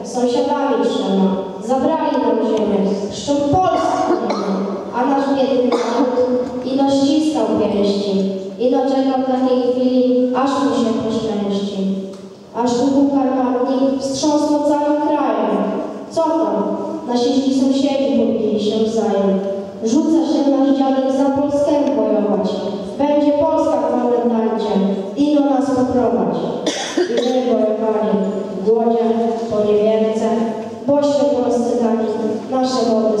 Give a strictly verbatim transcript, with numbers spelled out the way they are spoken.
sąsiadami trzema, zabrali nam ziemię, szczą Polskę, a nasz biedny naród ino ściskał pięści, ino czekał takiej chwili, aż mu się poszczęści. Aż Bóg armatni wstrząsnął całym krajem. Co tam? Nasi źli sąsiedzi pobili się wzajem. Rzuca się nasz dziadek za Polskę bojować. Będzie Polska w komendancie, ino nas poprowadź. I my bojowali w głodzie, po niewierce, bośmy polscy dali nasze wody